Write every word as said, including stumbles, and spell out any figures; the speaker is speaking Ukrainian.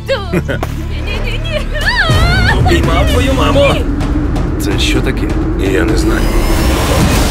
тату! Ні-ні-ні! Обіймав твою маму! Це що таке? Я не знаю.